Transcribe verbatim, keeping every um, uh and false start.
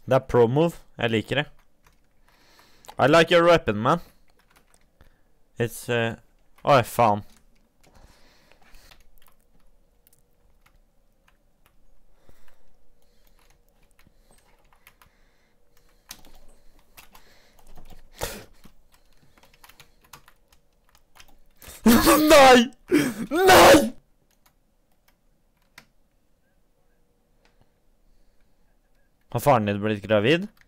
Det er pro move. Jeg liker det. I like your weapon, man. It's, uh... Oi, faen. Nei! Nei! Har faren din blitt gravid?